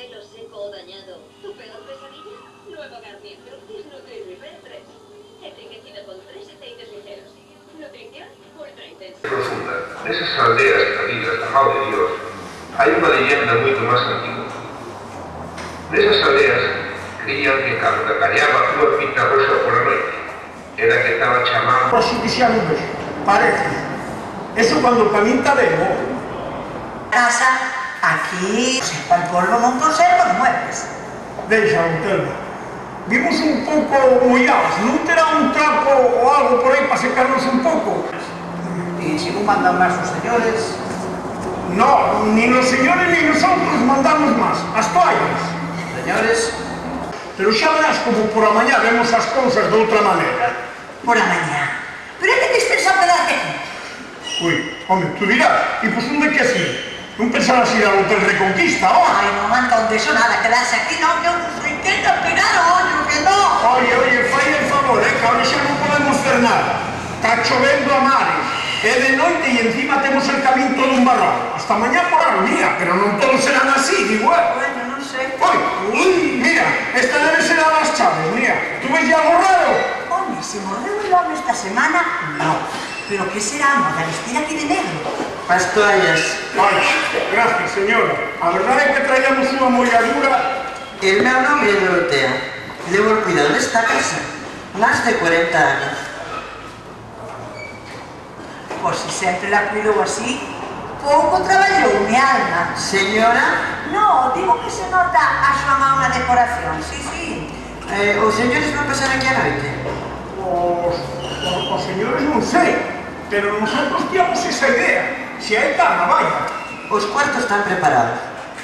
pelo seco o dañado. ¿Tu peor pesadilla? Nuevo Garnier Fructis Nutri Repair 3. Enriquecido con 3 aceites ligeros. Nutrición ultra intensa. Profunda. Nesas aldeas perdidas da mão de Dios hai unha leyenda moito máis antigua. Nesas aldeas creían que cando cacareaba unha pita rosa pola noite era que estaba chamando... Por si dixeron un bexo, parece. Eso cando camita ben, o... Casa, aquí, sepa el polvo non conserva muebles. Deixa, Telma. Vimos un pouco molladas, non terá un trapo ou algo por aí para secarnos un pouco? Y si non mandan máis os señores... No, ni los señores ni nosotros mandamos máis. As toallas. Señores... Pero xa verás como por a mañá vemos as cousas de outra maneira. Por a mañá. Pero é que te estés a pelar de aquí. Ui, home, tú dirás, e pois onde que así? Non pensabas ir ao Hotel Reconquista, ó? Ai, non anda onde eso nada, quedarse aquí non, que eu riqueza pegar o ollo, que non. Oye, fai el favor, que ahora xa non podemos fer nada. Está chovendo a mares, é de noite e encima temos el camín todo embarrado. Hasta mañá por a día, pero non todos serán así, digo, Bueno, non sei. Ui, mira, esta debe ser a las chaves, mira. ¿Tú ves ya algo raro? Home, se morreu el home esta semana, no. Pero que será, moda vestir aquí de negro? As toallas. Ai, gracias, señora. A verdade é que traíamos unha molladura. El meu nome é Dorotea. Levo o cuidado desta casa. Más de 40 anos. Pois se sempre la cuidou así, pouco traballou, mi alma. Señora? No, digo que se nota a súa mão na decoración, sí. Os señores van pasar aquí a noite? Os señores non sei, pero nosotros tíamos esa idea. Se hai cama, vaya. Os cuartos están preparados.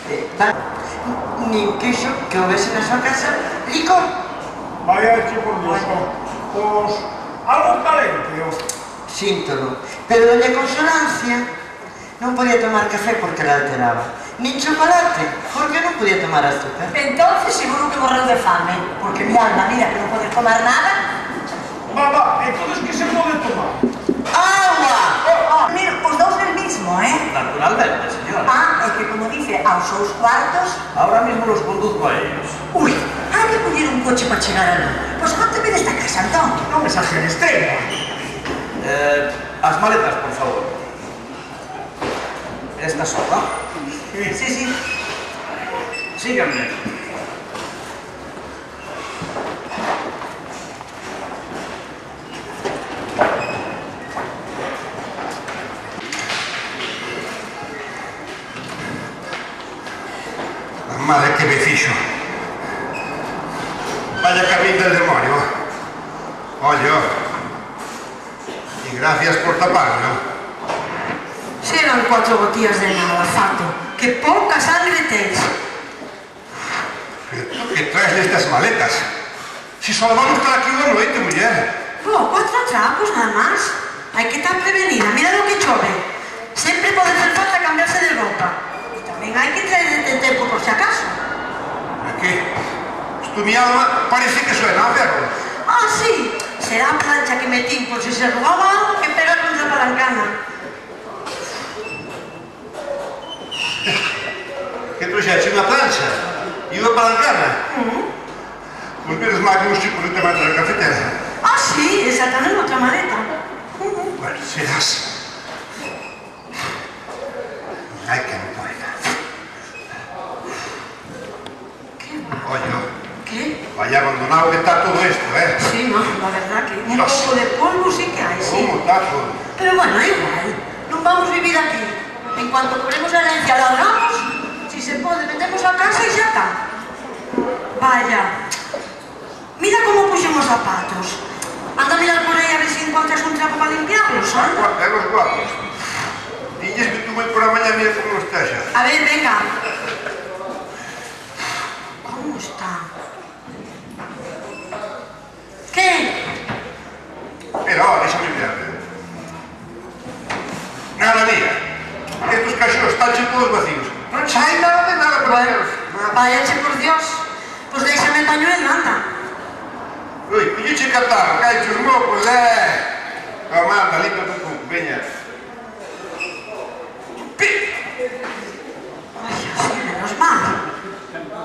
Nin quixo que houvese na súa casa licor. Vaya, che por Dios. Algo calente, Síntolo. Pero doña Consolancia non podía tomar café porque la alteraba. Nin chocolate, porque non podía tomar azúcar. Entonces seguro que morreu de fame, porque mi alma, mira, que non pode tomar nada. Va, entonces que se pode tomar? ¡Agua! Mira, os dous del mismo, Naturalmente, señora. É que como dice, aos seus cuartos... Ahora mismo los conduzco a ellos. Ui, hai que poñer un coche para chegar alí. Pois conteme desta casa, entón. Non me exageres, Telma. As maletas, por favor. Esta sopa. Sí. Síganme. Madre que me fixo. Vaya camín del demonio. Oye, y gracias por taparlo. Serán 4 botellas de nada, fato. Que pouca sangre tens. ¿Tú qué traes de estas maletas? Si solo vamos a estar aquí una noche, mujer. 4 trapos nada más. Hai que estar prevenida, mira lo que chove. Sempre pode hacer falta cambiarse de roupa. E tamén hai que traer de tempo por si acaso. ¿Qué? Tu mi alma parece que suena a perro. Sí, será a plancha que metí por si se robaba algo que pega contra a palancana. Que trouxeche unha plancha e unha palancana? Pois menos mal que nos chicos non te meten na cafetera. Sí, esa tamén outra maleta. Bueno, serás. Ai, que me poeta. Que va? Oye, ¿Qué? vaya abandonado que está todo esto, Sí, no, la verdad que un poco de polvo sí que hay, sí. ¿Cómo está todo? Pero bueno, igual, non vamos vivir aquí. En cuanto cobremos a herencia, largamos, si se pode, metemos a casa e xa está. Vaya, mira como puxemos zapatos. Anda a mirar por aí a ver se encontras un trapo para limpiarlos, anda. É os guapos. Diñes que tú moi por a mañá mira como está xa. A ver, venga. ¿Cómo está? ¿Qué? Mira, déxame mirar. Nada, mira. Estos caixos están todos vacíos. Non sai nada de nada para ellos. Váyache por Dios. Pues déxame el pañuelo, anda. Ui, colleche catar, caichos mocos, Amanda, limpa tu cu, veña. Ay, sí, menos mal.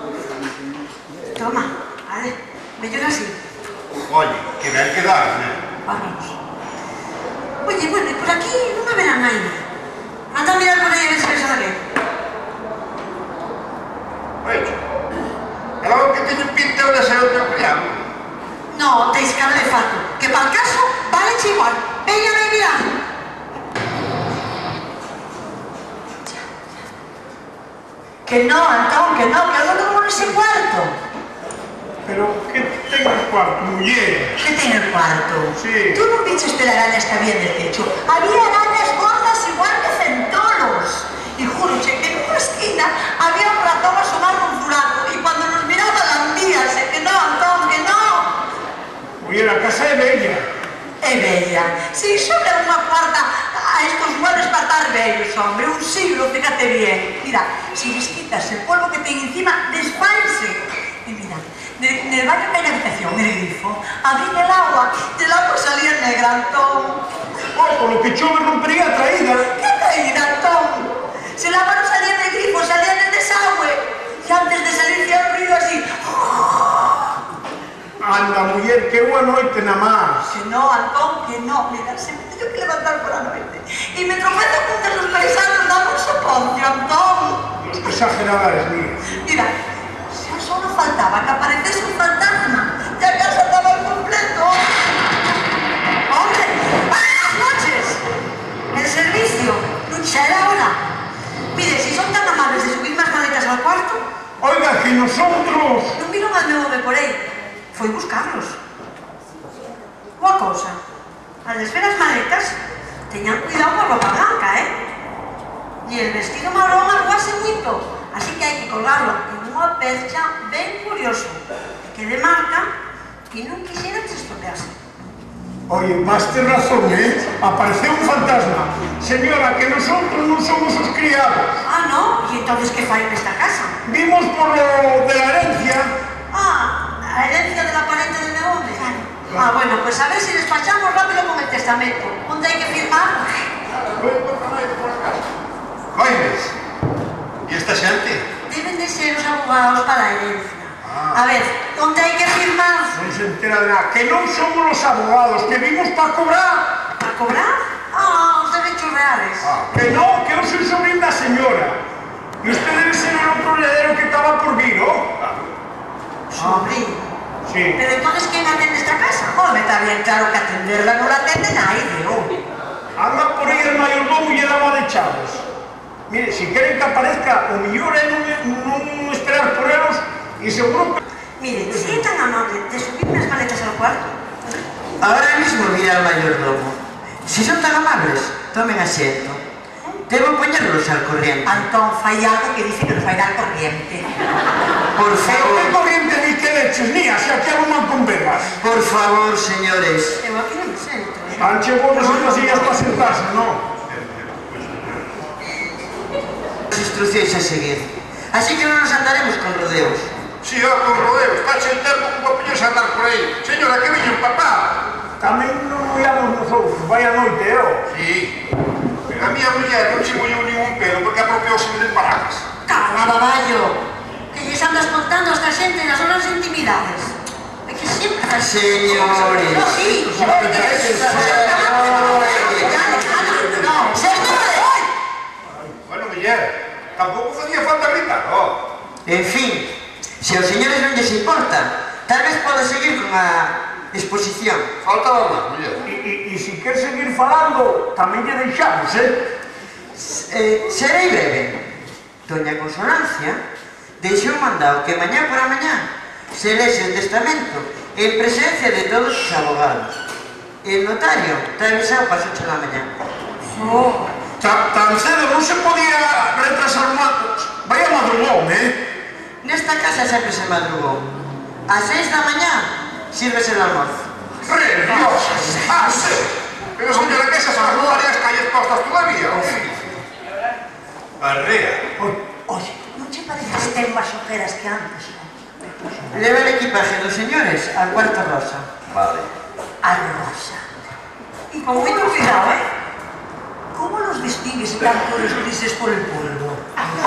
Que no, Antón, que no, que eu non durmo nese cuarto. Pero que ten o cuarto, muller? Que ten el cuarto? Sí. Tú non viches telarañas que había en el techo. Había arañas gordas igual que centolos. Y júroche que en unha esquina había un ratón asomado un furaco y cuando nos miraba lambíase. Que no, Antón, que no. Muller, a casa é bella. É bella. Si, sobra unha cuarta a estos muebles para estar bellos, hombre. Un siglo, fíjate bien. Mira, si les quitas el polvo que ten encima, desfáense. Y mira, del baño que hay en la habitación, el grifo, abrí el agua salía negra, Antón. Oye, con lo que chove rompería a traída. ¿Qué traída, Antón? Si el agua no salía del grifo, salía del desagüe. Y antes de salir hacía un ruido así. Anda, muller, que boa noite na más. Que no, Antón, que no. Mira, se me tengo que levantar por la noche. Y me tropezo con que los paisanos dan un soponcio, Antón. Los que exagerada eres, mía. Mira, si solo faltaba que apareciese un fantasma. Ya casa estaba al completo. ¡Hombre! ¡Buenas noches! El servicio. Ya era hora. Mire, si son tan amables de subir más maletas al cuarto. Oiga, que nosotros... Non viron al meu home por aí. Foi buscarlos. Boa cousa. Al desver as maletas, teñan cuidado con ropa blanca, E el vestido marrón arruase moito. Así que hai que colgarlo en unha percha ben curioso. Que de marca que non quixera que se estropease. Oye, vas ter razón, Apareceu un fantasma. Señora, que nosotros non somos os criados. Ah, no? E entonces que fai nesta casa? Vimos por lo de la herencia. Ah, a herencia de la parente del meu home. Ah, bueno, pues a ver si despachamos rápido con el testamento. Onde hai que firmar? Coimes, e esta xente? Deben de ser os abogados para a herencia. A ver, onde hai que firmar? Non se entera de nada. Que non somos os abogados, que vimos para cobrar. Para cobrar? Ah, os derechos reales. Que no, que eu soy sobrín da señora. E usted debe ser el otro heredero que estaba por vir, ¿no? Sobrín. Sí. Pero entonces, ¿quién atende esta casa? Home, está bien claro que atenderla non la atende nadie, Anda por aí el mayordomo e el ama de chavos. Mire, si queren que aparezca, o mellor é non esperar por elos e seguro que... Miren, si é tan amable de subirme as maletas al cuarto. Ahora mismo mira al mayordomo. Si son tan amables, tomen asiento. Debo ponerlos al corriente. Antón, fai algo que dice que nos vai dar corriente. Por Pero favor. que corriente ni que leches, nia, se aquí aluman con velas. Por favor, señores. Eu aquí non me sento, Anche vos estas sillas para sentarse, ¿no? Las instrucciones a seguir. Así que no nos andaremos con rodeos. Si, con rodeos, tache el termo como poñerse a andar por aí. Señora, que viñen, papá? Tamén non oíamos nosotros, vai a noite, Sí. Pero a miña muller non se mollou ningún pelo porque apropióse de paracas. Cala, baballo, que lles andas contando a esta xente nas horas de intimidades. É que sempre... Señores. No, sí. No, señores. Bueno, muller, tampouco facía falta gritar, En fin, se aos señores non lles importa, tal vez poda seguir con a exposición. Faltaba máis, muller. E se quer seguir falando, tamén lle deixamos, Serei breve. Doña Consonancia deixou mandado que mañá por a mañá se lese o testamento en presencia de todos os abogados. El notario está avisado para as 8 da mañá. Tan cedo non se podía retrasar máis. Vaya madrugón, Nesta casa sempre se madrugou. A 6 da mañá sírvese o almozo. ¡Religiosas! ¡Ah, sí! Pero, señora, que esas son varias calles postas todavía, Arrea. Oye, non che parece que ten máis ojeras que antes? Leva el equipaje dos señores al cuarto rosa. Vale. A rosa. Y con moito cuidado, ¿Cómo los distingues tanto los grises por el polvo?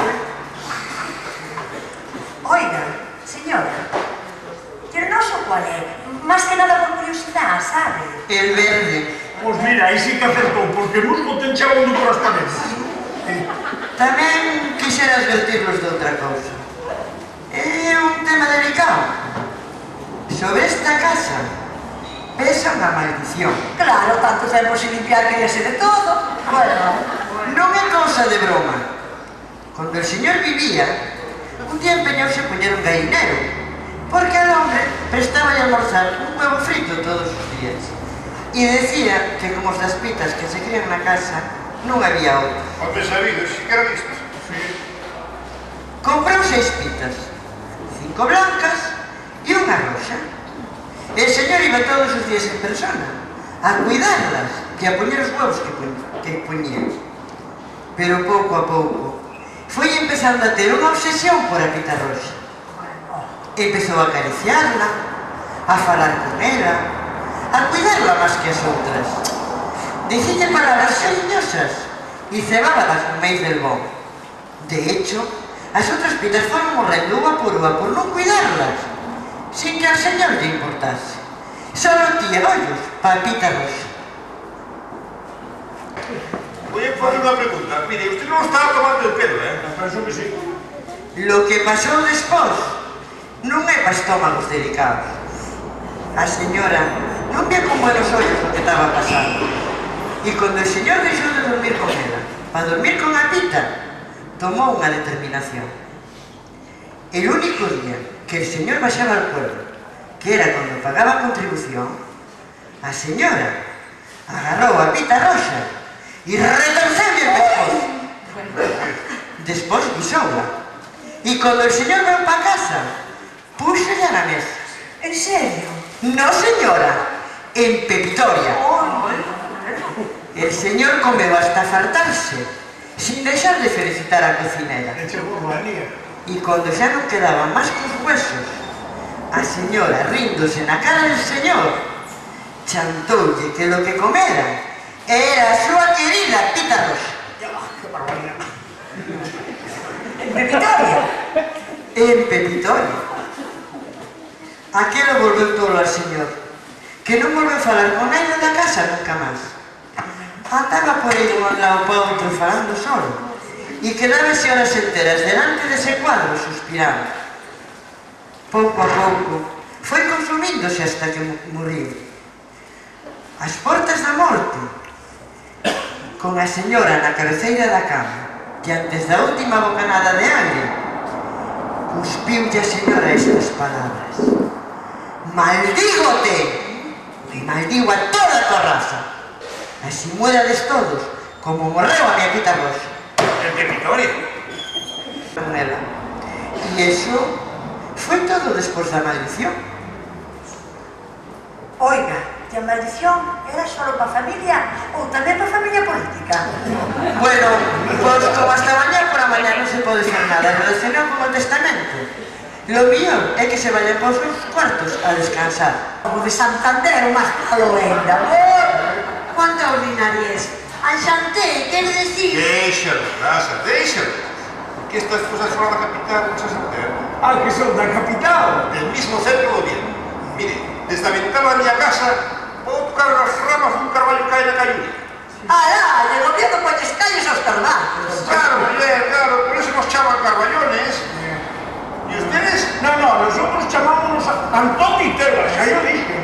Oiga, señora, ¿y el noso cuál es? Más que nada por curiosidad, ¿sabe? El verde. Pois mira, aí sí que acertou, porque musgo ten chegando por as paredes. Tamén quixera advertirlos de outra cousa. É un tema delicado. Sobre esta casa pesa unha maldición. Claro, tanto tempo sin limpiar que ya sé de todo. Bueno. Non é cousa de broma. Cuando el señor vivía, un día empeñóse a poner un gallinero, porque al hombre prestaba a almorzar un huevo frito todos os días. Y decía que como as pitas que se crían na casa, non había outro. Hombre sabido, si que era listo. Comprou 6 pitas, 5 blancas e unha roxa. El señor iba todos os días en persona a cuidarlas e a poñer os huevos que poñían. Pero pouco a pouco foi empezando a ter unha obsesión por a pita roxa. Empezou a acariciarla, a falar con ela, a cuidarla máis que as outras. Dicille palabras cariñosas e cebábalas no meio del bon. De hecho, as outras pitas foron morrendo unha por non cuidarlas, sin que al señor lle importase. Solo tía ollos pa pita roxa. Voy a poner una pregunta. Mire, usted no estaba tomando el pelo, ¿eh? Penso que sí. Lo que pasou despois non é pa estómagos delicados. A señora non vía con buenos ollos o que estaba pasando. E cando el señor deixou de dormir con ela para dormir con a pita, tomou unha determinación. El único día que el señor baixaba al pueblo, que era cando pagaba a contribución, a señora agarrou a pita roxa e retorceulle o pescozo. Despois guisoula. E cando el señor veu pa casa, púxolle na mesa. En serio? No, señora, en Pepitoria. El señor comeu hasta fartarse, sin deixar de felicitar a cocinera. E cando xa non quedaban máis cos huesos, a señora, ríndose na cara del señor, chantoulle que lo que comera era a súa querida pita roxa. En Pepitoria? En Pepitoria. Aquelo volveu tolo al señor, que non volveu falar con ela da casa nunca máis. Andaba por aí un lado para outro falando solo, e quedábase horas enteras delante dese cuadro suspirando. Pouco a pouco foi consumíndose hasta que morriu. Ás portas da morte, con a señora na cabeceira da cama, e antes da última bocanada de aire, cuspiulle a señora estas palabras: "Maldígote e maldigo a toda a tua raza, así muerades todos como morreu a minha pita roxa". El de Vitoria. Con ela. E iso foi todo despois da maldición. Oiga, e a maldición era só para a familia ou tamén para a familia política? Bueno, pois como hasta mañá por a mañá non se pode fer nada relacionado con o testamento. Lo mellor é que se vayan pos seus cuartos a descansar. O de Santander, o máis malo ainda. Cuánta ordinariez. Anxanté, quere decir... Déixalo, raza, déixalo. Que estas cosas son da capital, non se saber. Ah, que son da capital. Del mismo centro do bien. Mire, desde a ventana da miña casa vou tocar as ramas dun carballo que hai na cayuña. Alá, el gobierno poñes calles aos carballos. Claro, muller, claro, por eso nos chaman carballones. E ustedes? No, nosotros chamámonos Antón y Tebas, xa yo dixen,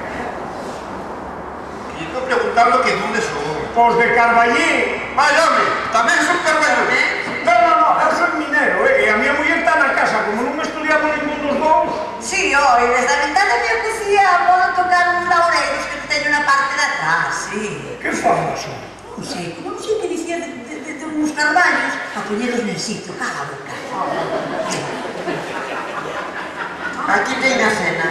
E estou preguntando que dónde son. Pues de Carballín. Vai, home, tamén son carballones. No, eu soy minero, e a miña muller está na casa, como non estudiamos ningún dos dous. Sí, oi, desde a ventana da miña cocina podo tocar uns laureiros que teño na parte de atrás, sí. Que famoso. Non sei que dicía de uns carballos a poñelos nel sitio, cala a boca. Aquí ten a cena.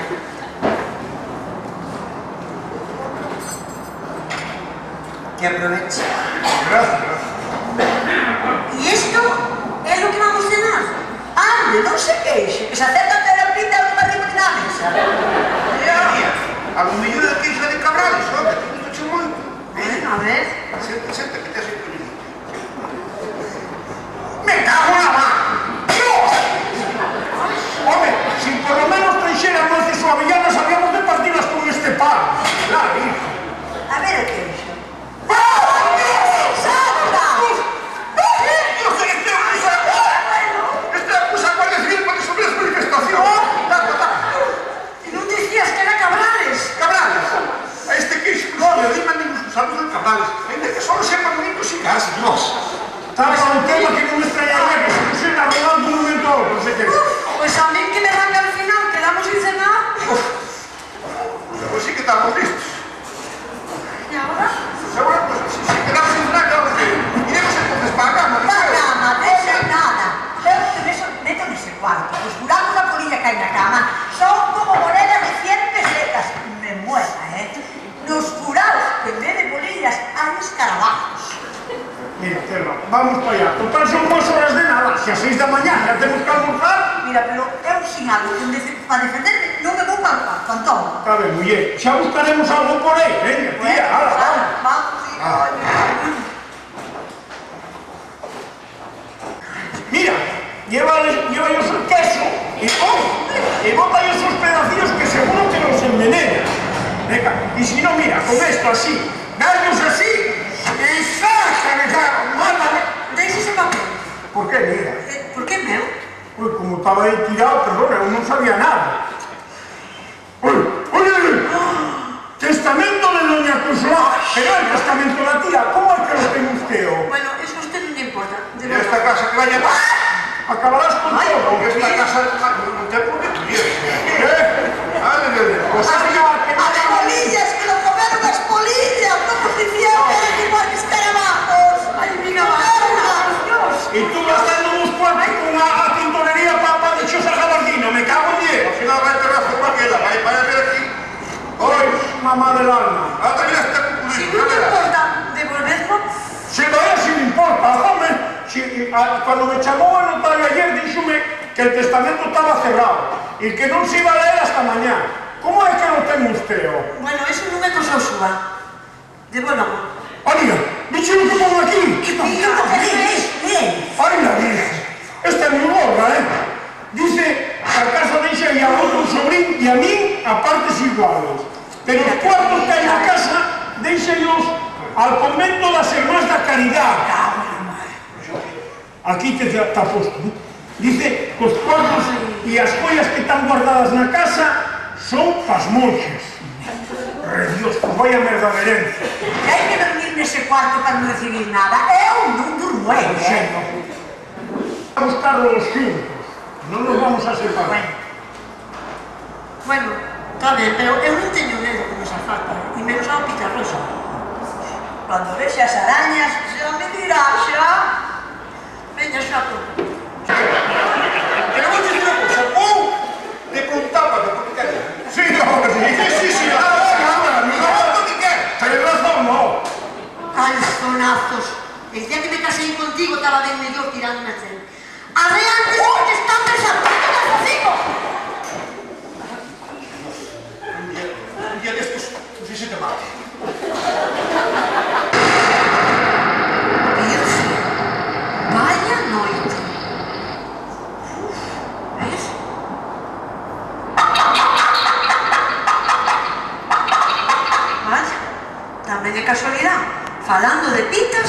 Que aproveche. Gracias. E isto é o que vamos cenar. Ande, non se queixe, que se acerca a ter a pinta de unha riba na mesa. A lo mellor é queixa de Cabrales, home, que gusta che moito. A ver. Senta, que te has encollido. Me cago en la mano. ¡Dios! Hombre, si por lo menos traixeran nueces o avellanas, habíamos de partirlas con este pan. Claro, hijo. A ver o queixa. Esta acusa a Guardia Civil para que sobre as manifestación. E non dicías que era Cabrales. Cabrales. A este queixo no le diman nin os usados de Cabrales. Ainda que solo sepan bonitos e casi, Dios. Estaba un tema que non me extrañaría que non sei que... Pois a mí que me dan al final, quedamos sin cenar. Pois sí que estamos listos. E agora? Seguro, pues, si quedamos sin cenar, claro que iremos entonces para a cama. Pa cama, deixa nada. Eu meto nese cuarto. Os buracos da polilla que hai na cama son como monedas de 100 pesetas. Me muera, Nos furaos que me de polillas hai escarabajos. Mira, Terra, vamos para allá. Total, son 2 horas de nada. Si a 6 da mañá ya temos que almorzar... Mira, pero eu sin algo para defenderme non me vou para o cuarto, Antón. Está ben, muller, xa buscaremos algo por aí. Venga, tía, ala, vamos. Vamos, Mira, llévallos el queso y bótallos esos pedacillos que seguro que los envenenan. Venga, y si no, mira, con esto así, darlos así y ¡saca! ¡Mátame! Deixa ese papel. ¿Por qué, mira? Por que meu? Uy, como estaba ahí tirado, perdona, yo no sabía nada. ¡Uy! Testamento de doña Cruzlá. Pero el testamento de la tía, ¿cómo es que lo tengo usted? Bueno, eso a usted non le importa. En esta casa que vaya más, Acabarás con todo. porque esta casa no te pone tu bien. Pues ¡As polillas, que lo comeron as polillas! ¡Estamos diciendo que eran igual que escarabajos! ¡Ay, mira, Dios! y tú gastando unos cuartos con una tintorería para dichosa gabardina, me cago en 10. al final va a enterrar por cualquiera, vaya a ver aquí. Hoy, mamá del alma. Ahora mira este Si cuculito, no te ya verás. importa devolverlo, Si todavía sí me importa, hombre. Cuando me chamó el notario ayer, díxome que el testamento estaba cerrado y que non se iba a leer hasta mañana. ¿Cómo es que lo tengo usted? bueno, eso non me cosou súa. Devuélvalo. Oiga, ¿viste lo que pongo aquí? Mira, bien. ¡Ay, la Virgen! Esta es mi gorra, Dice que a casa deixa a outro sobrín e a mí a partes iguales. Pero os cuartos que hai na casa deixalos al convento das Hermanas da Caridad. Aquí te está puesto. Dice que os cuartos e as joias que están guardadas na casa son pas monxas. Dios, pues vaya merda de herencia. Que hai que dormir nese cuarto para non recibir nada. Eu non durmo, A buscarlos juntos. No nos vamos a separar. Bueno, está ben, pero eu non teño medo con esa falta, e menos ao pitarrosa. Cando vexe as arañas, xa me dirá, xa. Veña, xato. Pero vou te dizer unha cosa, ou te contaba de por que queres. Sí, no, sí. Tienes razón, no. Calzonazos. El día que me casei contigo estaba ben mellor tirándome a cel. Arreante porque están desaparecendo calzocico. Un día de estos, no sé si te mate. Virgen, vaya noite. ¿Ves? Vaya, tamén de casualidad, falando de pitas.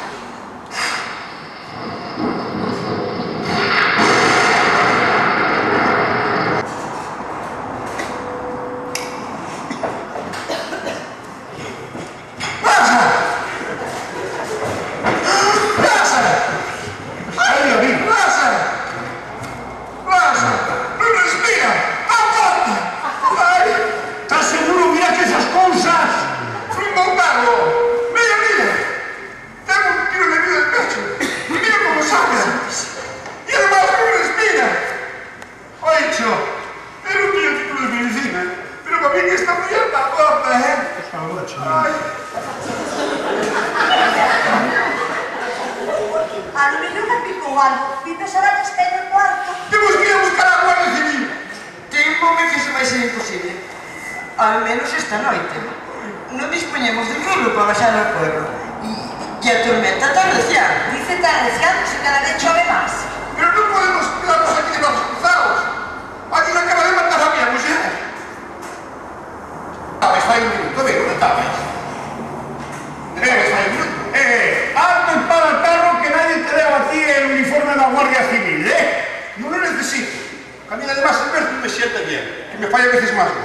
A lo mellor me picou algo. Pipe Sarachas que hai no cuarto. Temos que ir a buscar a Guardia Civil. Témome que se vai ser imposible. Al menos esta noite. Non dispoñemos de filo para baixar ao pueblo. E a tormenta está arreciando. Dice está arreciando, se cada vez chove máis. Pero non podemos quedarnos aquí de brazos cruzados. Aquí non acaba de matar a miña muller. Fai un minuto, ve, onde estabas? Fai un minuto. Alto y para el carro que nadie te deba a ti el uniforme de la Guardia Civil, Non lo necesito. A mí además el verso me sienta bien, que me falla a veces más.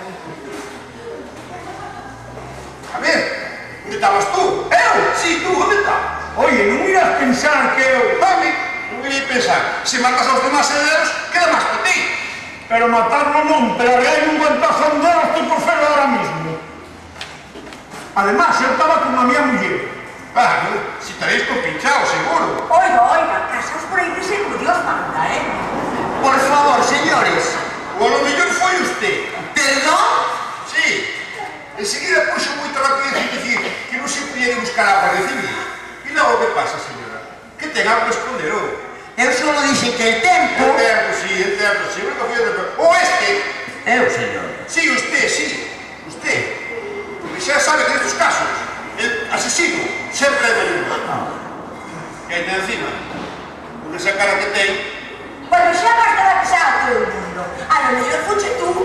A ver, onde estabas tú? Eu? Sí, tú, onde estabas? Oye, non irás pensar que eu... Mami, non voy a pensar. Se matas aos demás herederos, queda máis por ti. Pero matarlo non, pero arreai un guantazo a un dedo, estoy por ferro ahora mismo. Además, eu estaba con a miña muller. Si estaréis compinchados, seguro. Oiga, casaos por aí que se por Dios manda, ¿eh? Por favor, señores. O a lo mellor foi usted. ¿Perdón? Sí. Enseguida puxo moita rapidez en dicir que non se podía ir buscar a Guardia Civil. E logo que pasa, señora? Que ten algo que esconder, ou? Eu só dixen que el tempo... El tempo, sí. O este. Eu, señor. Sí, usted, sí. Usted. Porque xa sabe que nestes casos, el asesino sempre é mayor. Que hai de encima. Con esa cara que ten. Bueno, xa bastará que xa todo o mundo. A lo mellor fuche tú.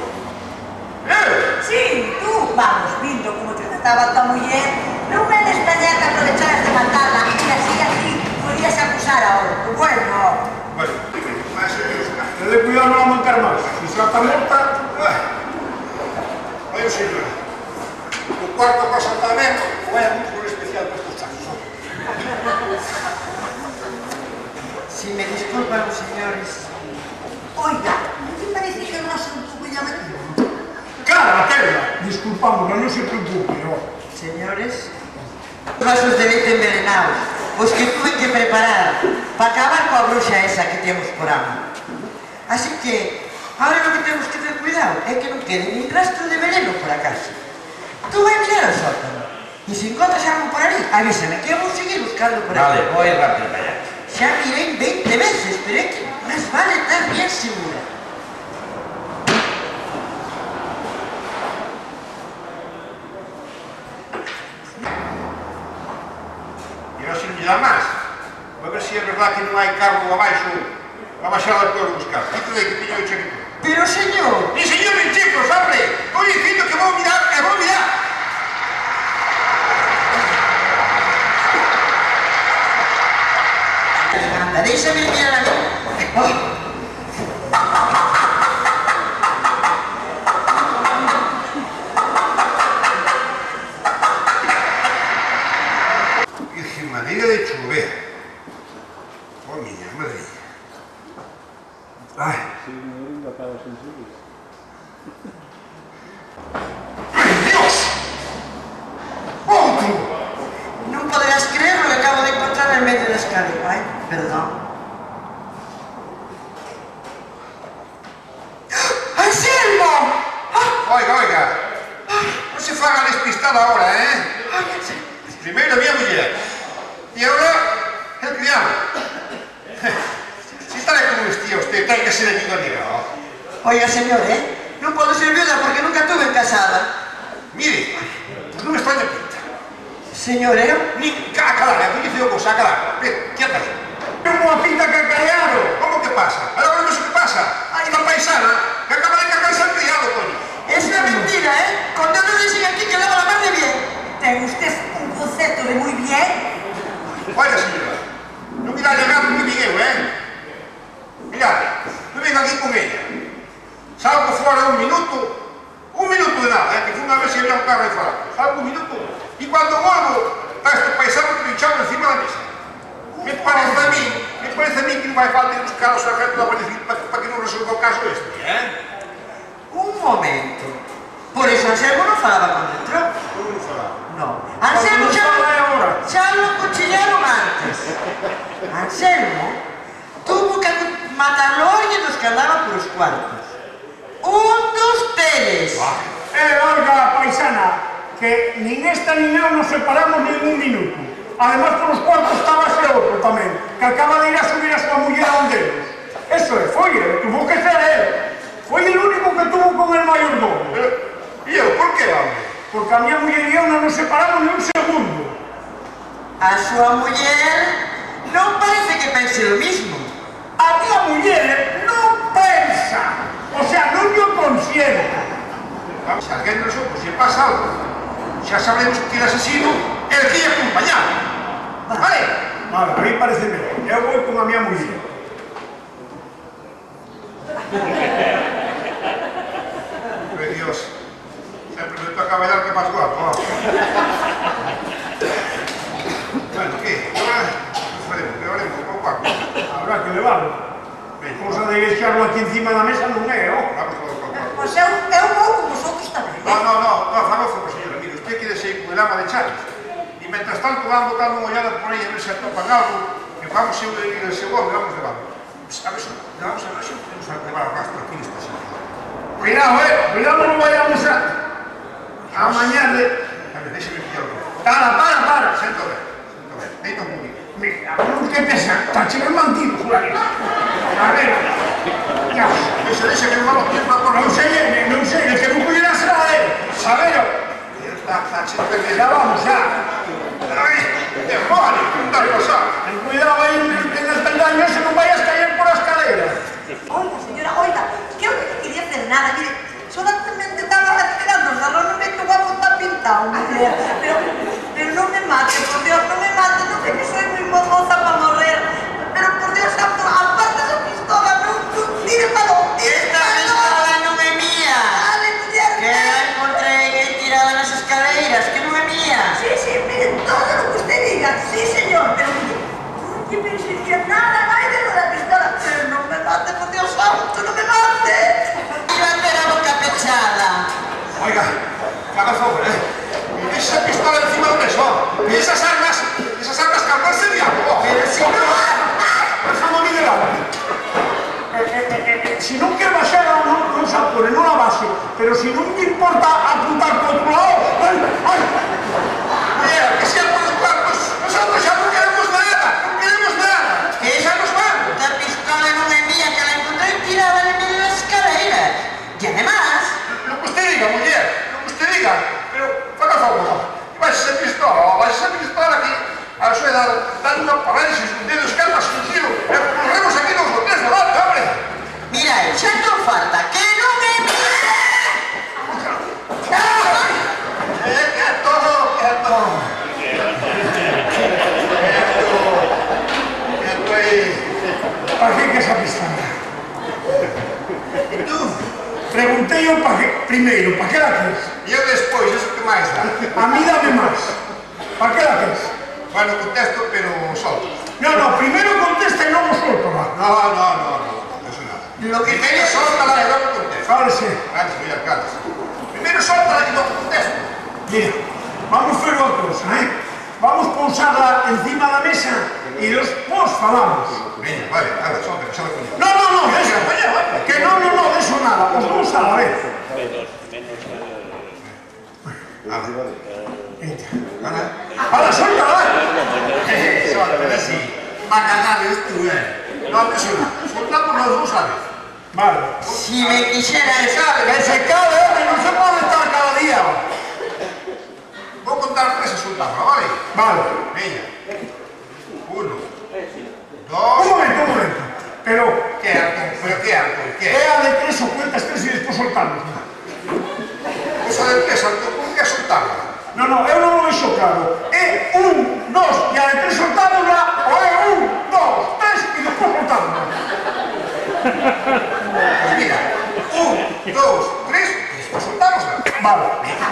Sí, tú. Vamos, vindo como te trataba tua muller, non me despañar que aprovecharas de matarla e así podías acusar a outro. Bueno, Mas Dios, Ten cuidado non a mancar máis. Se trata morta... oye, señora, o cuarto consantamento é un especial para estos casos. Si me disculpan los señores. oiga, non te parece que non son un pouco llamativo? Cara, tela. Disculpamos, non se preocupe, ó. Señores, vasos de leite envenenados, os que tuve que preparar para acabar coa bruxa esa que temos por amo. Así que, ahora lo que temos que ter cuidado é que non quede nin rastro de veneno por a casa. Tú vai mirar o sótano, e se encontras algo por ali, avísame, que eu vou seguir buscando por ali. Vale, voy rápido para allá. Xa mirei 20 veces, pero é que máis vale estar bien segura. E non se non lle dá máis. A ver se é verdad que non hai cargo abaixo, a baixada por buscar. Dito de que teño o chaquito. Pero, señor... Ni señor, ni chicos, hombre. Estou dicindo que vou mirar, e vou mirar. Anda, déixame mirar a mí. Oh. Que maneira de chover. Oh, miña madre. Ai. Ai, Dios! Outro! Non poderás creer lo que acabo de encontrar en medio da escalera. Ai, perdón. ¡Anselmo! Oiga. Non se faga despistada ahora, eh? Primeiro a miña muller. E agora, el criado. Si tal é como vestía usted, ten que ser de niño negado. Oiga, señor, non podo ser viuda porque nunca tuve casada. Mire, non me extraña pinta. Señor, Ni calar, eu dice o cosa, calar. Quieta aí. Como a pinta cacareado. Como que pasa? Agora non sei que pasa. Esta paisana que acaba de cargarse al criado, coño. es una mentira, Cuando no dicen aquí que lava la mar de bien. Ten usted un concepto de muy bien. Oiga, señora, non me dá gato que vin eu, Mirade, eu vengo aquí con ella. Salgo fora un minuto de nada, que fui unha vez e había un carro aí fora. Salgo un minuto, e cando volvo, está este paisano trinchado encima da mesa. Me parece a mí que non vai falta ir buscar o sargento da Guardia Civil para que non resolva o caso este, Un momento. Por eso Anselmo non falaba con dentro. Non falaba. No. Anselmo ahora. xa lo cuchillaron antes. Anselmo tuvo que matarlo hoy dos que andaban por los cuartos. Un dos Pérez. Oiga, paisana, que nin esta nin eu nos separamos nin un minuto. Además, por os cuartos estaba ese outro tamén, que acaba de ir a subir a súa muller a un deles. Eso foi ele, tuvo que ser él. Foi el único que tuvo con el mayordomo. E eu, por que, hombre? Porque a miña muller e eu non nos separamos nin un segundo. A súa muller non parece que pense lo mismo. A miña muller non pensa, o sea, non lle consienta. Se alguén nos opo, se pasa algo, xa sabremos que el asesino é el que lle acompañaba. Vale? Vale, a mí parece ben. Eu vou con a miña muller. Por Dios, sempre me toca bailar que máis guapo. Bueno, que? Agora, que faremos? Que faremos? Con guapo. Habrá que levarlo. Cosa de de deixarlo aquí encima da mesa non é, ó. Pois eu vou con vosotros tamén. No, famoso, señora, mire, usted quede seguir con el ama de Chaves. E mentras tanto van botando unha ollada por aí a ver se atopan algo, que vamos eu e el seu home, vamos levando. A ver se podemos levar o rastro aquí nesta sala. Cuidado, cuidado, non vayamos a mañar de... A ver, déxeme pillar o rostro. Para. Sento ben, deita un poquito. Mira, que pesa, está chino el mantido, Juárez. A ver, ya. Deixa que non vamos tiempo a por... Non sei, el que non pudiera será él. A ver, Está chino perdido. ya vamos, ya. Ai, demoni, non dá pasar. Ten cuidado aí en el peldaño, se non vayas a caer por a escalera. Oiga, señora, oiga, que eu non quería hacer nada, mire, solamente estaba esperando o salón, non ve que o guapo está pintado, mujer, pero non me mate, por Dios, non me mate, non sé que soy moi moza para morrer, pero por Dios santo, aparte esa pistola, non tire palo, Esta pistola non é mía. Dale, mujer, Que la encontrei tirada nas escaleiras, que non é mía. Sí, mire, todo lo que usted diga, sí, señor, pero mire, no te pensaría nada más de lo de la pistola, pero no me mate, por Dios santo, no me mate. Iba a ter a boca pechada. Oiga, haga el favor, y esa pistola encima del mesón, y esas armas calmarse diablo. Pero si no... Déjame a mí de lado. Si non quer baixar, non se apure, non a base. Pero si non te importa apuntar por outro lado... Ai! Mira, que sea por los cuerpos, nosotros ya no queremos nada, que esa nos va. La pistola non é mía, que la encontrei tirada en medio das escaleiras. E además... Lo que usted diga, mujer, lo que usted diga, pero haga el favor, vais esa pistola aquí, a su edad, dan una parálisis, un dedo escalma sin tiro, corremos aquí los tres delante, hombre. Mira, xa non falta, que non é mía. ¿Para qué esa pistola? Preguntei eu para que... Primeiro, para que la queres? E eu despois, eso que máis dá. A mí dame máis. Para que la queres? Bueno, contesto, pero solto. No, primeiro contesta e non o solto, va. No, eso nada. Lo que Primeiro soltala e logo contesto. Cállese. Antes voy al caldo. Primeiro soltala e logo contesto. Mira, vamos a hacer otra cosa, Vamos a pousarla encima da mesa e despois falamos. Veña, vale, anda, solta, que xa la coño. No, deixa. Que no, deixo nada. Os dous a la vez. Para, soltala. Solta, así. Va a cagar esto, No, eso no. Soltamos los dos a vez. Vale. Si me quixeras... Que se cabe, hombre, non se pode estar cada día. Vou contar tres e soltarla, vale? Vale. Veña. 1, 2... Un momento. Pero... Que harto? É a de tres ou cuentas tres e despois soltamos. Cosa de tres, con que soltarla? No, eu non o vexo claro. É 1, 2 e a de tres soltámosla ou é 1, 2, 3 e despois soltámosla. Pues mira, 1, 2, 3 e despois soltámosla. Vale.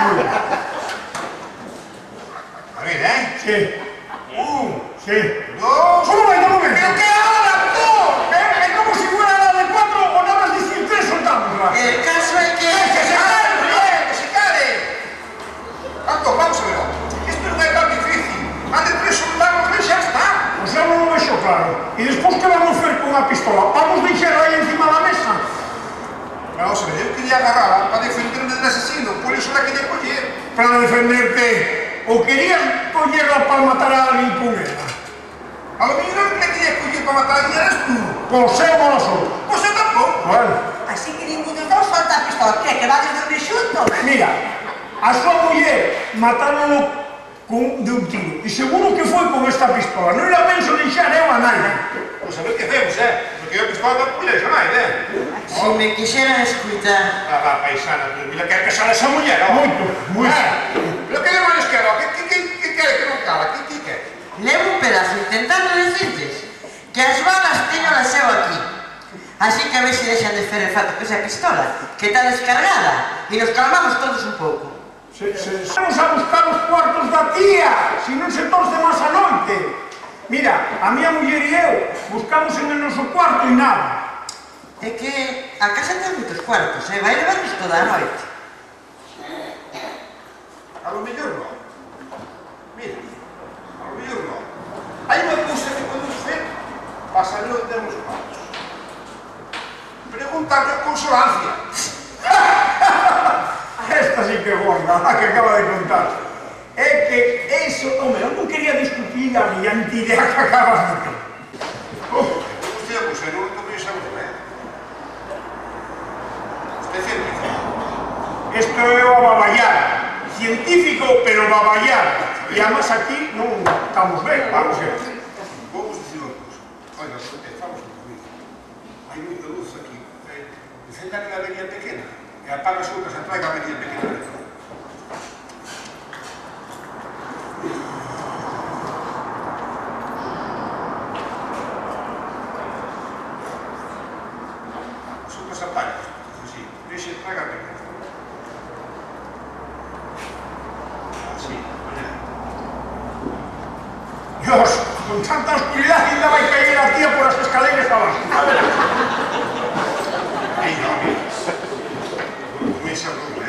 A ver, Sí. 1, Sí. 2... Un momento. ¿Pero qué ahora, tú? É como si fuera la de 4 o nada más dicir 3 soltámosla. El caso é que... ¡Que se cae, bien, que se cae! Tanto, vamos a ver. Esto non é tan difícil. Más de 3 soltamos e xa está. Pois eu non o vexo claro. E despois que vamos fer con a pistola? Vamos deixar aí encima da mesa? Vamos a ver, eu quería agarrarla para defenderme del asesino, por eso la quería coger. Para defenderte. Ou querías collerla para matar a alguén con ela? A lo mejor no la quería coger para matar a alguien, eres tú. Pois eu non a sou. Pues yo tampoco. Bueno, Así que ninguno dos dous solta a pistola, que va desde o xunto. mira, a súa muller matáronlo de un tiro. E seguro que foi con esta pistola. Non la penso deixar eu a nadie. Pues a ver qué hacemos, porque yo pistola no puedo eso, Si me quixeran escutar... Va, paisana, pero mira que pesar esa mujer, ¿no? Moito. Pero que demonios quero? ¿Qué quere que non cala? ¿Qué quere? Levo un pedazo intentando decirles que as balas teñolas eu aquí. Así que a ver se deixan de fer el fato que esa pistola, que está descargada, e nos calmamos todos un pouco. Vamos a buscar os cuartos da tía, se non se torce máis a noite. Mira, a miña muller e eu buscamos en el noso cuarto e nada. É que a casa ten moitos cuartos, e vai levarnos toda a noite. A lo mellor non. Mira, a lo mellor non. Hai unha cousa que podemos ver, pasa a noite temos cuartos. Preguntarle a Consolancia. Esta sí que gorda, a que acaba de contar. É que eso, home, eu non quería discutir a brillante idea que acabas de ter. Usted, pues, non lo tomé esa broma, Usted é científico. Esto é o baballar. Científico, pero baballar. E además aquí non estamos ben, vamos a ver. Vamos dicir unha cousa. Oiga, estamos no ruido. Hai moita luz aquí. Encendar a avería pequena e apaga as outras e traiga a avería pequena. As outras apagas. Así. Deixe e traiga a pequena. Así. Dios, con tanta oscuridad ainda vai caer a tía por as escaleras abaixo. Ei, no, mira. Começa a broma,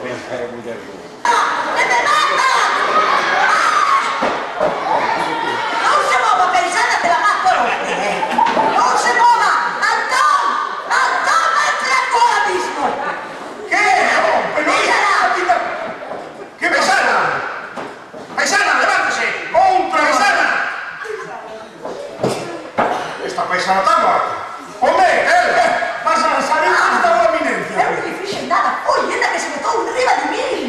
Non se mova, pensate te la matto l'occhio, Non se mova! Anton! Anton, entra con l'abismo! Que? Pero Que paisana? Paisana, levántese! Outra Paisana! Esta paisana está morta. Home, vas a salir antes da Eu eminencia. non lle fixen nada, foi ela que se botou riba de min!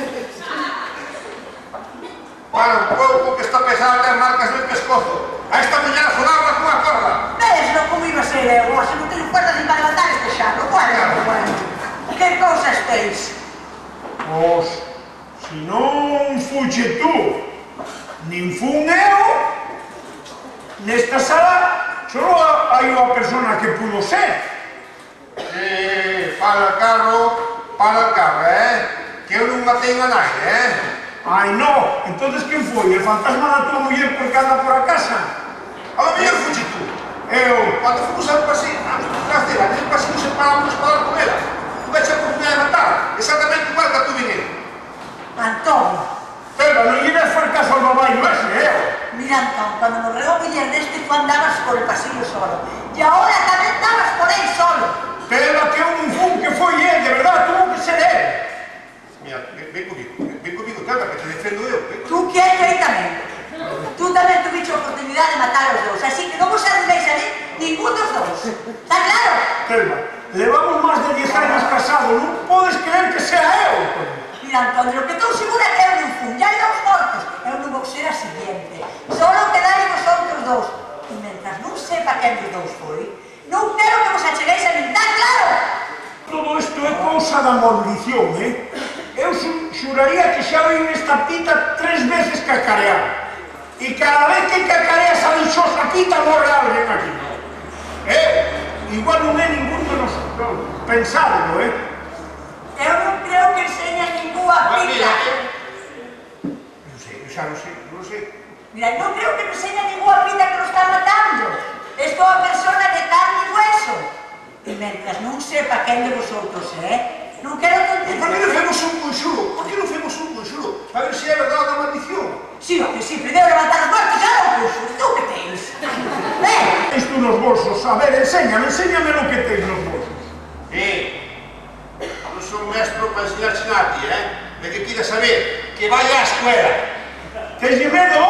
Para un pouco que esta paisana ten marcas no pescozo. A esta mañana sonaba cunha corda. Ves como iba a ser eu, se non teño fuerzas ni para levantar este xarro, bueno. Que cousas tens? Pois, se non fuche tú, nin fun eu, nesta sala só hai unha persona que pudo ser. Para o carro, Que eu non matei a nadie, Ai, no, entonces quen foi? El fantasma da tua muller por que anda por a casa? A lo mellor fuchi tú. Eu, Cando fomos ao pasillo, detrás dela, nel pasillo separámonos para falar con ela. Tuve a oportunidade de matar, exactamente igual que a tu vinero. Antón, pero non lle des caso al babaio ese, mira Antón, cuando morreu o muller deste tú andabas por el pasillo solo. E ahora tamén andabas por aí solo. Pero que eu non fun, que foi de verdad, tuvo que ser él. Mira, ven comigo, Tata, que te defendo eu. Tú quieres aí tamén. Tú tamén tuviste a oportunidade de matar os dous, así que non vos arruméis a ningún dos dous. Está claro? Telma, levamos máis de 10 anos casados, non podes creer que sea eu. Mira, Antón, lo que estou segura é que eu non fun, ya hai dous mortos. Eu non vou ser a siguiente. Solo quedai vosotros dous. E mentras non sepa quen dos dous foi, non quero que vos achegueis a min, está claro? Todo isto é cousa da maldición, Eu xuraría que xa oí esta pita 3 veces cacarear. E cada vez que cacarea esa dichosa pita morre alguén aquí. Igual non é ningún de nosotros. Pensadlo, Eu non creo que enseña ninguna pita. Non sei. Mira, non creo que enseña ninguna pita que lo está matando. Es toda persona de carne y hueso. E mentras non sepa quen de vosotros, non quero tonterías. Por que non femos un conxuro? A ver se é verdade a maldición. Sí, home, sí, primeiro levantar os mortos, xa non puxo. Tú que tens? Isto nos bolsos, a ver, enséñame lo que tens nos bolsos. Non son mestre para enseñarche nadie, De que quieres saber que vaya á escuela. Tens medo?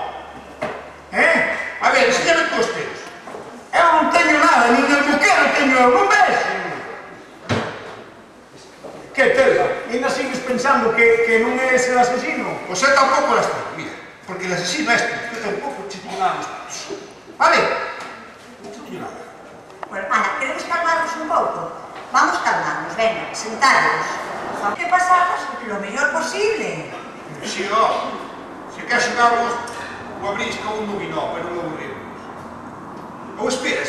A ver, enséñame tú os teus. Eu non teño nada, nin el buquero teño eu, non ves? Que Telma, ainda sigues pensando que non é ese el asesino? Pois eu tampouco las tengo, mira. Porque el asesino é este. Eu tampouco che digo nada nos patos. Vale? Non te digo nada. Bueno, Ana, queremos calmarnos un pouco? Vamos calmarnos, venga, sentarnos. Que pasamos lo mellor posible. Si, se quer xogamos o abrisca un dominó, pero non aburrimos. Ou espera.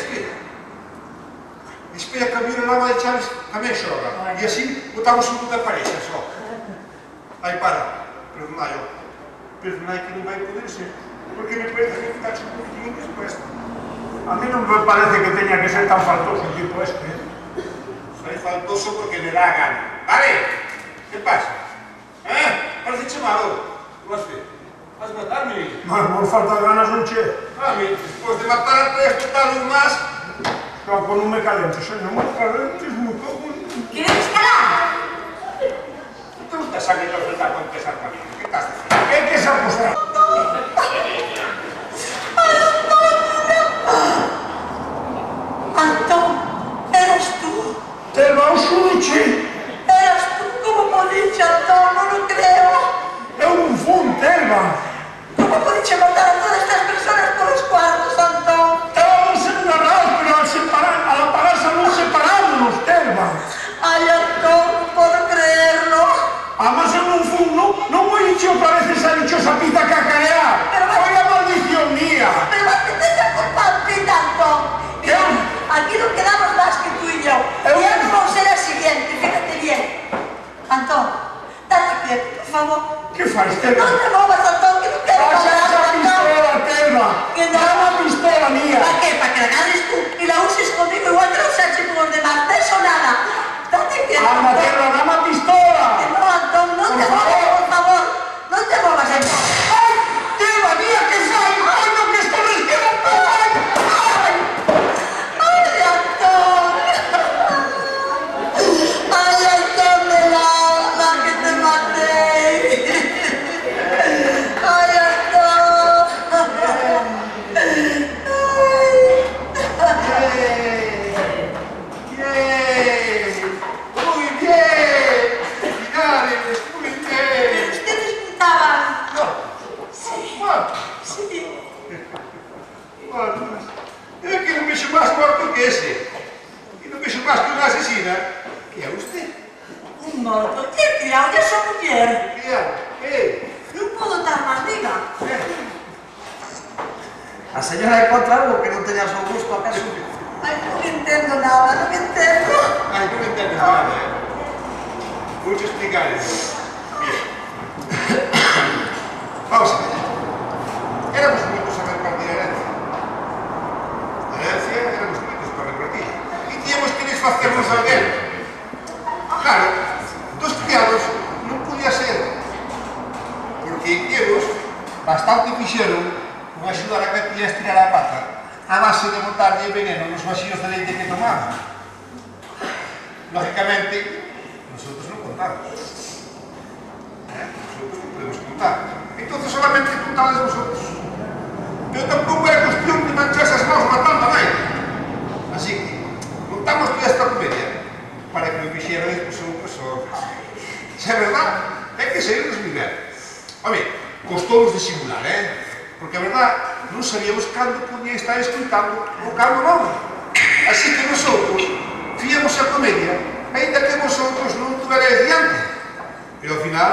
Espera que a miúra nova de Chaves tamén xoga. E así botamos un puta parexa só. Ai, para. Perdonai que non vai poder ser. Porque me parece que está un poquinho dispuesto. A mí non me parece que teña que ser tan faltoso o tipo este, ¿eh? Soy faltoso porque me da gana. Vale? Que pasa? Parece chamado. Vas ver? Vas matarme? Mas por falta de ganas non che. Despois de matar a tres total un más. Loco, non me calentes, non me calentes, moi pouco. ¿Quieres calar? Tú estás aquí a enfrentar con pesar para mí. ¿Qué estás haciendo? Que hai que se apostar? Antón, eras tú. Telva, o xuruche. Eras tú, como podiche, Antón, non lo creo. É un bufón, Telva. ¿Cómo podiche matar a todas estas personas por los cuartos, Antón? Estábamos engarrados, pero al apagarse non separámonos, Telva. Ay, Antón, no puedo creerlo. Además, eu non moi dicho otra vez esa dichosa pita cacarear. Foi a maldición mía. Pero vas a tener la culpa a ti, Antón. ¿Qué? Aquí no quedamos más que tú y yo. Y ya no vamos a ser el siguiente, fíjate bien. Antón, date quieto, por favor. Que faz, Telva? No te muevas, Antón, que no quiero Pasa mover, esa Antón. pistola, Telva. Que no. É unha pistola mía. ¿Para qué? ¿Para que la agarres tú y la uses conmigo igual que la usaste con los demás? De eso nada. Date quieto, Alma, Antón. Telva, dame a pistola. Que no, Antón, no te muevas, por favor. No te muevas, Antón. Ai, Telva, mira que sai. Ai, no, que esto les queda un pouco. Ai, ai. ¡Ay, Antón! ¡Ay, Antón del alma, que te maté! ¡Ay, Antón! Muy bien. Finales, muy bien. ¿Ustedes pintaban? No. Sí, Bueno, sí. é que non vexo máis morto que ese. E non vexo máis que unha asesina. Que é usted? Un morto. ¿Qué criado? Yo soy mujer. Que é? No puedo estar más viva. A señora encontra algo que non teña o gusto, acaso? Ay, no me entiendo nada, no me entiendo. Ai, non entendo nada, Vou te explicar eso. Bien. Vamos a ver. Éramos moitos a repartir a herencia. A herencia éramos moitos para repartir. E tíamos que desfacernos a alguén. Claro, dos criados non podía ser. Porque eles bastante fixeron con axudar a Catilla a estirar a pata a base de botarlle veneno nos vaxillos de leite que tomaban. Lógicamente, nosotros non contamos. Nosotros non podemos contar. Entonces solamente contades vosotros. Pero tampouco era cuestión de mancharse as mãos matando a nadie. Así que montamos toda esta comedia para que lo fixerais vosotros. Se é verdad, é que saímos Miguel. Home, costounos disimular, porque a verdad non sabíamos cando podía estar escutando ou cando non. Así que nosotros fíamos a comedia, ainda que vosotros non tuverais diante. Pero ao final,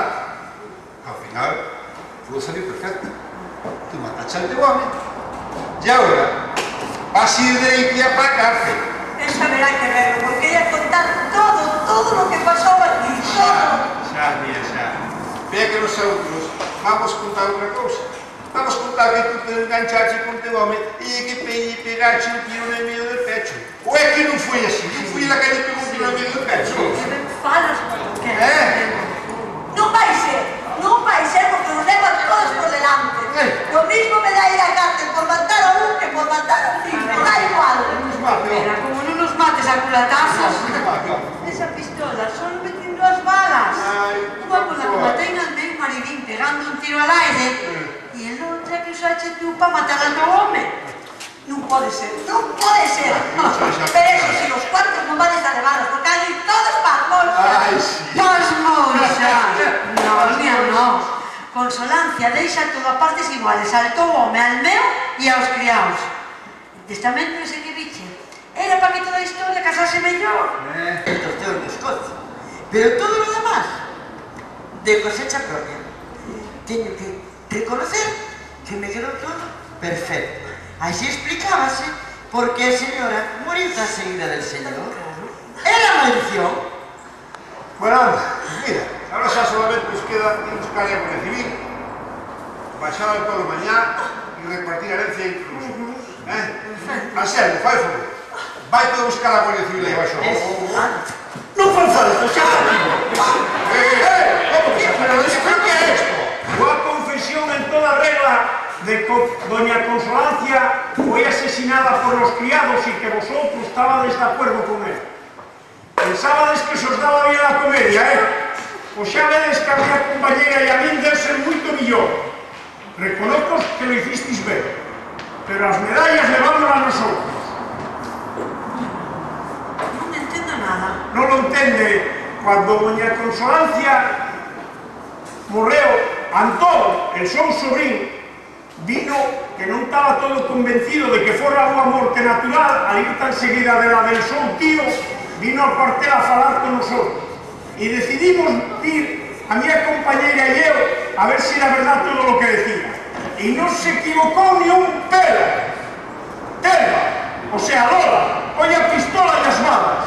foi salir perfecto. Tú mataste al teu home, e agora vas ir dereita para a cárcel. Eso habrá que verlo, porque ella contar todo lo que pasó aquí, todo. Xa. Vea que nosotros vamos contar outra cousa. Vamos contar que tú te enganchaste con teu home e que pegaste un tiro no medio del pecho. Ou é que non foi así? Non foi la que lle pegou un tiro no medio del pecho? Que me falas, porque... Non vai ser porque nos leva todos por delante. Lo mismo me da ir a cárcel por matar a un que por matar a un, me da igual. Espera, como non nos mates a culatazos. Esa pistola solo me tiene 2 balas. Unha por la que matei no meu maridín pegando un tiro al aire e el outra que usaste tú para matar al teu home. Non pode ser. Pero eso si los cuartos non vades a levarlos, porque hai todos para bolsas. Pas bolsas. No, mía, no. Consolancia deixa todo a partes iguales, al teu home, al meu e aos criados. El testamento ese que viche era para que toda a historia casase mellor. Estos teus descoches. Pero todo lo demás, de cosecha propia. Teño que reconocer que me quedou todo perfecto. Así explicábase por que a señora muriu tan seguida del señor. Era maldición. Bueno, mira, ahora xa solamente nos queda ir buscar a Guardia Civil, baixar al pueblo mañá e repartir herencia entre nosotros. Anselmo, fai o favor. Vai para buscar a Guardia Civil aí baixo. Non fai falta, xa está aquí. Como que xa? Pero que é isto? Boa confesión en toda regla de que doña Consolancia foi asesinada por los criados e que vosotros estabades de acuerdo con él. Pensábades que se os daba bien a comedia, Pois xa vedes que a miña compañera e a min deu ser moito millor. Reconozco que lo hicisteis ben, pero as medallas levámolas nosotros. Non entendo nada. Non lo entende cando doña Consolancia morreu. Antón, el seu sobrín, vino que non estaba todo convencido de que fora unha morte natural, a ir tan seguida de la del seu tío, vino ao cuartel a falar con nosotros. E decidimos ir a miña compañera e eu a ver se era verdad todo o que decía. E non se equivocou ni un pelo. Telva, o sea, Lola, colle a pistola e as balas.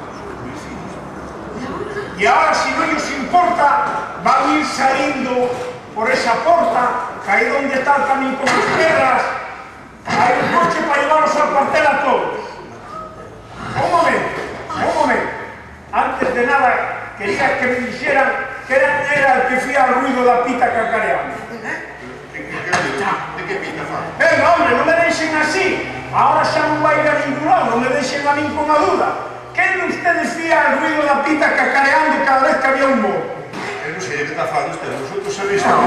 E agora, se non os importa, van ir salindo por esa porta, que aí onde está el camín con as pedras, hai un coche para llevarnos ao cuartel a todos. Un momento. Antes de nada, quería que me dixeran que era el que fía al ruido da pita cacareando. De que pita fa? Venga, hombre, non me deixen así. Ahora xa non vai ir a ningún lado, non me deixen a min con a duda. Quen de ustedes fía al ruido da pita cacareando cada vez que había un morro? Eu non sei de que está falando usted. Vosotros sabéis No.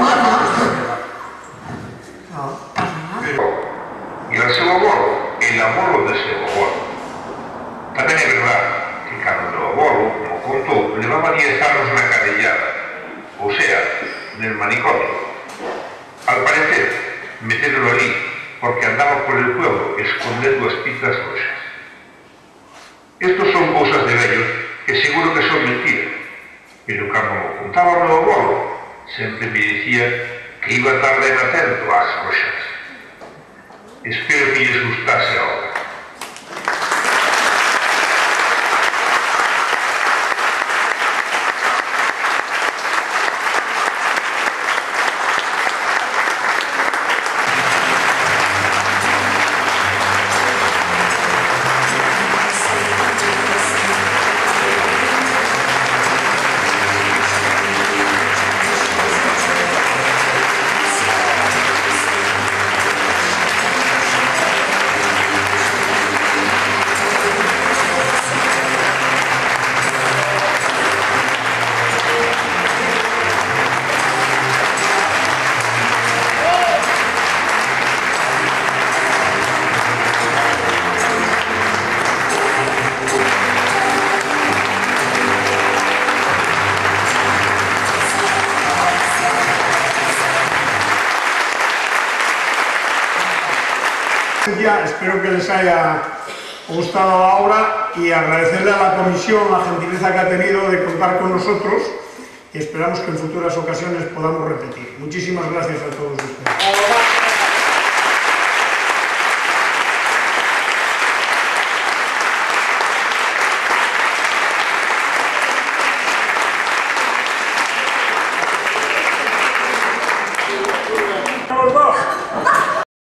Pero, e o seu abuelo, el abuelo de seu abuelo. Tamén é verdad que cando o abuelo, como contou, levaba 10 anos na cadellada, ou sea, nel manicomio. Al parecer, meteron ali porque andaba por el pueblo escondendo as pitas roxas. Estos son cousas de vellos que seguro que son mentiras, pero cando me contaba o meu abuelo, sempre me dicía que iba a estar ben atento ás roxas. Espero que lles gustase a obra. Espero que les haya gustado la obra y agradecerle a la comisión la gentileza que ha tenido de contar con nosotros y esperamos que en futuras ocasiones podamos repetir. Muchísimas gracias a todos ustedes.